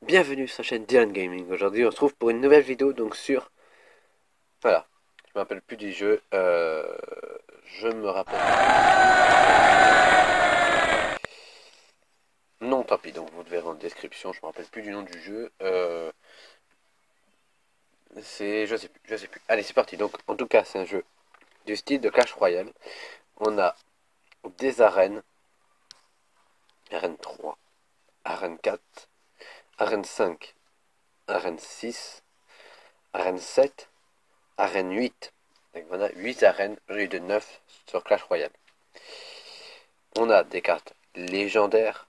Bienvenue sur la chaîne Dylan Gaming. Aujourd'hui on se trouve pour une nouvelle vidéo donc sur... Voilà, je me rappelle plus du jeu. Je me rappelle... Non, tant pis, donc vous le verrez en description, je me rappelle plus du nom du jeu. C'est... je sais plus. Allez, c'est parti. Donc en tout cas c'est un jeu du style de Clash Royale. On a des arènes. Arène 3, arène 4, arène 5, arène 6, arène 7, arène 8. Donc voilà, 8 arènes au lieu de 9 sur Clash Royale. On a des cartes légendaires,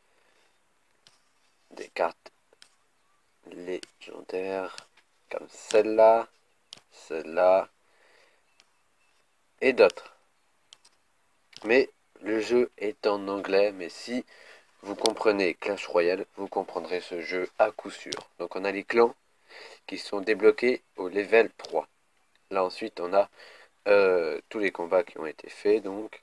des cartes légendaires comme celle-là, celle-là et d'autres. Mais le jeu est en anglais, mais si vous comprenez Clash Royale, vous comprendrez ce jeu à coup sûr. Donc on a les clans qui sont débloqués au level 3. Là ensuite on a tous les combats qui ont été faits. Donc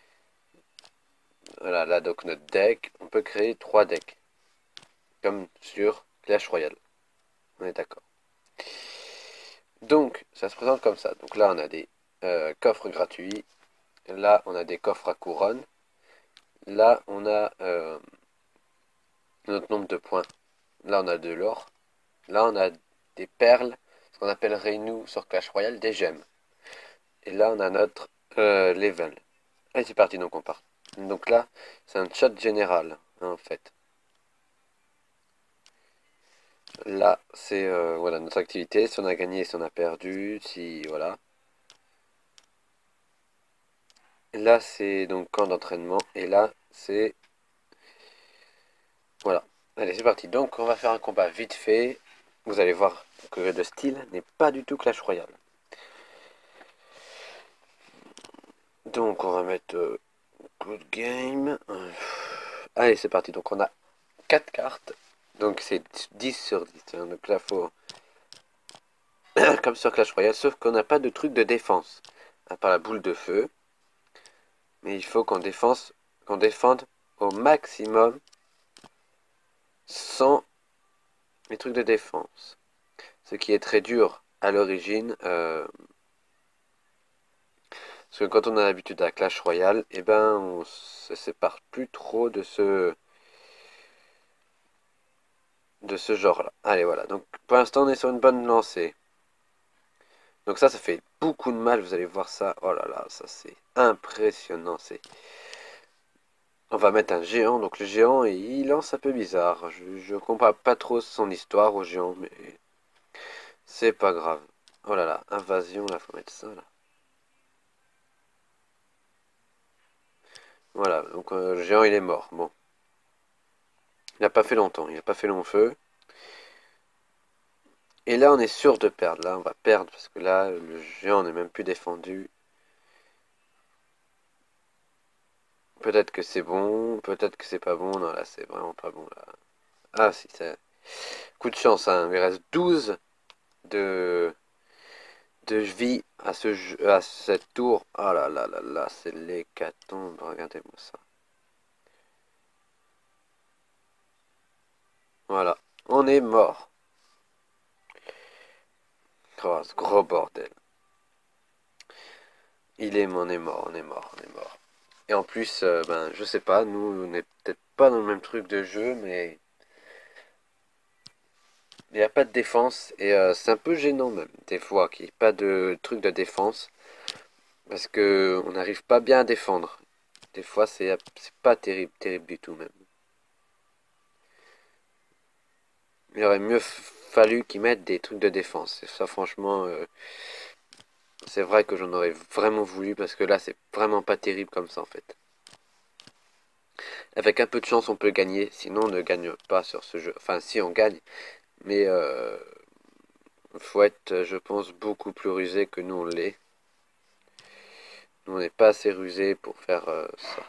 voilà, là donc notre deck, on peut créer 3 decks. Comme sur Clash Royale. On est d'accord. Donc, ça se présente comme ça. Donc là, on a des coffres gratuits. Là, on a des coffres à couronne. Là, on a notre nombre de points. Là, on a de l'or. Là, on a des perles, ce qu'on appellerait nous sur Clash Royale des gemmes. Et là, on a notre level. Allez, c'est parti, donc on part. Donc là, c'est un chat général, hein, en fait. Là, c'est voilà notre activité. Si on a gagné, si on a perdu, si voilà. Là, c'est donc camp d'entraînement. Et là, c'est... Voilà. Allez, c'est parti. Donc, on va faire un combat vite fait. Vous allez voir que le style n'est pas du tout Clash Royale. Donc, on va mettre Good Game. Allez, c'est parti. Donc, on a 4 cartes. Donc, c'est 10 sur 10. Hein. Donc là, faut... comme sur Clash Royale. Sauf qu'on n'a pas de truc de défense. À part la boule de feu. Mais il faut qu'on défende au maximum sans les trucs de défense. Ce qui est très dur à l'origine. Parce que quand on a l'habitude à Clash Royale, eh ben on se sépare plus trop de ce genre-là. Allez, voilà. Donc pour l'instant, on est sur une bonne lancée. Donc ça fait beaucoup de mal. Vous allez voir ça. Oh là là, ça c'est impressionnant. On va mettre un géant. Donc le géant, il lance un peu bizarre. Je comprends pas trop son histoire au géant, mais c'est pas grave. Oh là là, invasion, là, faut mettre ça, là. Voilà, donc le géant, il est mort. Bon. Il n'a pas fait longtemps. Il n'a pas fait long feu. Et là, on est sûr de perdre. Là, on va perdre parce que là, le géant n'est même plus défendu. Peut-être que c'est bon, peut-être que c'est pas bon. Non, là, c'est vraiment pas bon. Là. Ah, si, c'est... Coup de chance, hein. Il reste 12 de, de vie à, à cette tour. Ah là là là là, c'est l'hécatombe. Regardez-moi ça. Voilà, on est mort. Oh, ce gros bordel. On est mort, on est mort, on est mort. Et en plus, ben, je sais pas, nous, on n'est peut-être pas dans le même truc de jeu, mais il n'y a pas de défense. Et c'est un peu gênant même, des fois, qu'il n'y ait pas de truc de défense. Parce que on n'arrive pas bien à défendre. Des fois, c'est pas terrible, terrible du tout même. Il aurait mieux fallu qu'ils mettent des trucs de défense. Et ça, franchement, c'est vrai que j'en aurais vraiment voulu, parce que là, c'est vraiment pas terrible comme ça, en fait. Avec un peu de chance, on peut gagner, sinon on ne gagne pas sur ce jeu. Enfin, si on gagne, mais faut être, je pense, beaucoup plus rusé que nous on l'est. Nous, on n'est pas assez rusé pour faire ça.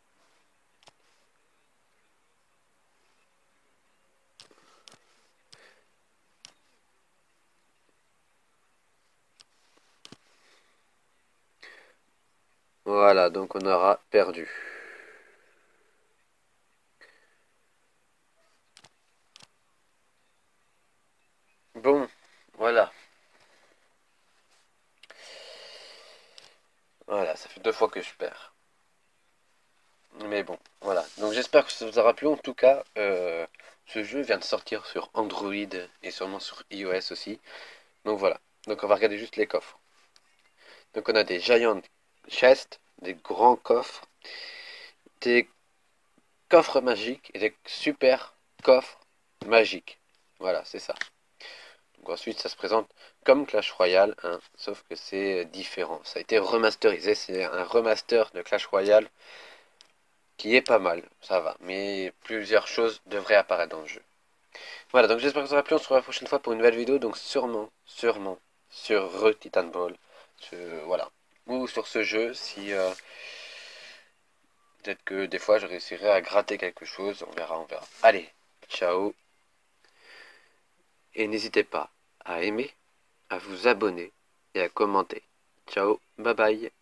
Voilà, donc on aura perdu. 2 fois que je perds. Mais bon, voilà. Donc j'espère que ça vous aura plu. En tout cas, ce jeu vient de sortir sur Android et sûrement sur iOS aussi. Donc voilà. Donc on va regarder juste les coffres. Donc on a des giant chests, des grands coffres, des coffres magiques et des super coffres magiques. Voilà, c'est ça. Donc ensuite, ça se présente comme Clash Royale, hein, sauf que c'est différent. Ça a été remasterisé. C'est un remaster de Clash Royale qui est pas mal, ça va. Mais plusieurs choses devraient apparaître dans le jeu. Voilà, donc j'espère que ça vous aura plu. On se retrouve la prochaine fois pour une nouvelle vidéo. Donc sûrement sur Titan Ball. Voilà. Ou sur ce jeu si peut-être que des fois je réussirai à gratter quelque chose. On verra, on verra. Allez, ciao. Et n'hésitez pas à aimer, à vous abonner et à commenter. Ciao, bye bye.